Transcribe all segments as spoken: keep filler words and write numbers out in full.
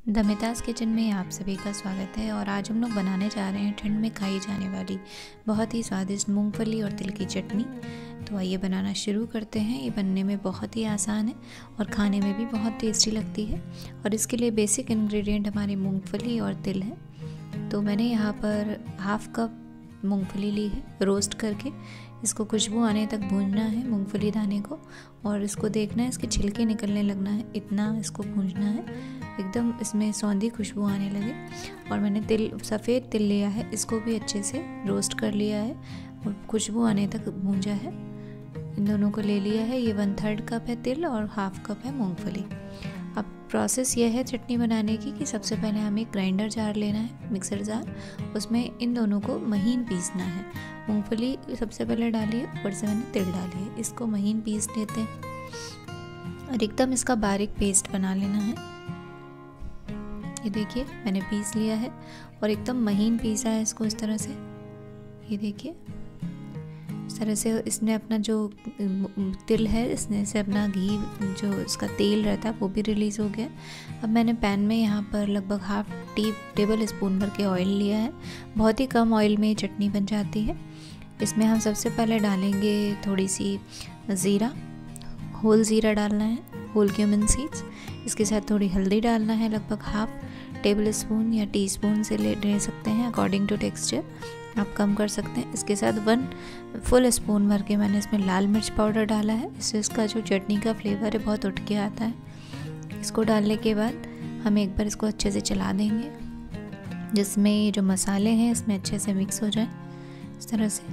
The मिताज kitchen में आप सभी का स्वागत है। और आज हम लोग बनाने जा रहे हैं ठंड में खाई जाने वाली बहुत ही स्वादिष्ट मूंगफली और तिल की चटनी। तो आइए बनाना शुरू करते हैं। ये बनने में बहुत ही आसान है और खाने में भी बहुत टेस्टी लगती है। और इसके लिए बेसिक इंग्रेडिएंट हमारी मूंगफली और तिल है। तो मैंने यहाँ पर हाफ कप मूंगफली ली है, रोस्ट करके इसको खुशबू आने तक भूनना है मूंगफली दाने को। और इसको देखना है, इसके छिलके निकलने लगना है, इतना इसको भूनना है एकदम इसमें सौंधी खुशबू आने लगे। और मैंने तिल सफ़ेद तिल लिया है, इसको भी अच्छे से रोस्ट कर लिया है और खुशबू आने तक भूंजा है। इन दोनों को ले लिया है। ये वन थर्ड कप है तिल और हाफ कप है मूंगफली। अब प्रोसेस ये है चटनी बनाने की कि सबसे पहले हमें एक ग्राइंडर जार लेना है, मिक्सर जार। उसमें इन दोनों को महीन पीसना है। मूंगफली सबसे पहले डाली है, ऊपर से मैंने तिल डाली है, इसको महीन पीस लेते हैं और एकदम इसका बारीक पेस्ट बना लेना है। ये देखिए मैंने पीस लिया है और एकदम महीन पीसा है इसको इस तरह से। ये देखिए इस तरह से इसने अपना जो तिल है इसने से अपना घी जो इसका तेल रहता है वो भी रिलीज़ हो गया। अब मैंने पैन में यहाँ पर लगभग हाफ टी टेबल स्पून भर के ऑयल लिया है। बहुत ही कम ऑयल में ये चटनी बन जाती है। इसमें हम सबसे पहले डालेंगे थोड़ी सी ज़ीरा, होल ज़ीरा डालना है, होल क्यूमिन सीड्स। इसके साथ थोड़ी हल्दी डालना है, लगभग हाफ टेबल स्पून या टीस्पून से ले ले सकते हैं अकॉर्डिंग टू टेक्सचर, आप कम कर सकते हैं। इसके साथ वन फुल स्पून भर के मैंने इसमें लाल मिर्च पाउडर डाला है। इससे इसका जो चटनी का फ्लेवर है बहुत उठ के आता है। इसको डालने के बाद हम एक बार इसको अच्छे से चला देंगे, जिसमें ये जो मसाले हैं इसमें अच्छे से मिक्स हो जाए इस तरह से।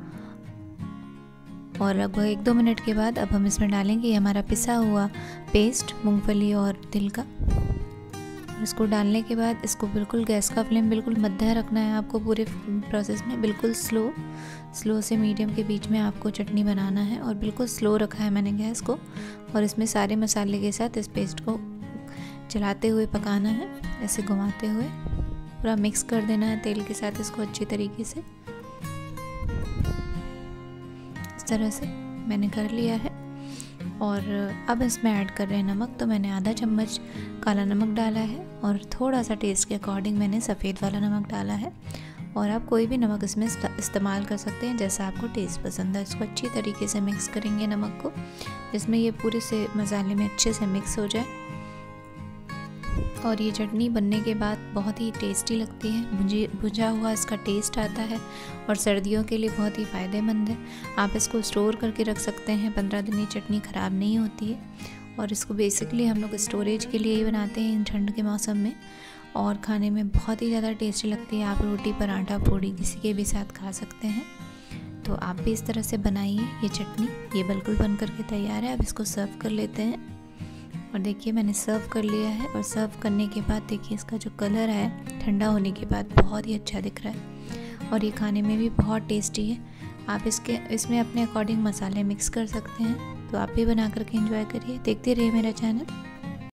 और लगभग एक दो मिनट के बाद अब हम इसमें डालेंगे हमारा पिसा हुआ पेस्ट मूंगफली और तिल का। इसको डालने के बाद इसको बिल्कुल गैस का फ्लेम बिल्कुल मध्यम रखना है आपको। पूरे प्रोसेस में बिल्कुल स्लो स्लो से मीडियम के बीच में आपको चटनी बनाना है। और बिल्कुल स्लो रखा है मैंने गैस को। और इसमें सारे मसाले के साथ इस पेस्ट को चलाते हुए पकाना है, ऐसे घुमाते हुए पूरा मिक्स कर देना है तेल के साथ इसको अच्छी तरीके से। इस तरह से मैंने कर लिया है। और अब इसमें ऐड कर रहे हैं नमक। तो मैंने आधा चम्मच काला नमक डाला है और थोड़ा सा टेस्ट के अकॉर्डिंग मैंने सफ़ेद वाला नमक डाला है। और आप कोई भी नमक इसमें इस्तेमाल कर सकते हैं जैसा आपको टेस्ट पसंद है। इसको अच्छी तरीके से मिक्स करेंगे नमक को, जिसमें ये पूरे से मसाले में अच्छे से मिक्स हो जाए। और ये चटनी बनने के बाद बहुत ही टेस्टी लगती है। मुझे भुजा हुआ इसका टेस्ट आता है और सर्दियों के लिए बहुत ही फ़ायदेमंद है। आप इसको स्टोर करके रख सकते हैं, पंद्रह दिन ये चटनी ख़राब नहीं होती है। और इसको बेसिकली हम लोग स्टोरेज के लिए ही बनाते हैं इन ठंड के मौसम में। और खाने में बहुत ही ज़्यादा टेस्टी लगती है। आप रोटी, पराठा, पूड़ी किसी के भी साथ खा सकते हैं। तो आप भी इस तरह से बनाइए ये चटनी। ये बिल्कुल बन करके तैयार है। अब इसको सर्व कर लेते हैं। और देखिए मैंने सर्व कर लिया है। और सर्व करने के बाद देखिए इसका जो कलर है ठंडा होने के बाद बहुत ही अच्छा दिख रहा है। और ये खाने में भी बहुत टेस्टी है। आप इसके इसमें अपने अकॉर्डिंग मसाले मिक्स कर सकते हैं। तो आप भी बना करके एंजॉय करिए। देखते रहिए मेरा चैनल।